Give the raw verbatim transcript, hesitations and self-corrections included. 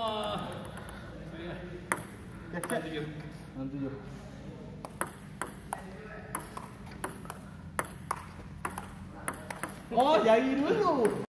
Wah. Cek cek. enam tujuh. Oh, jari dulu.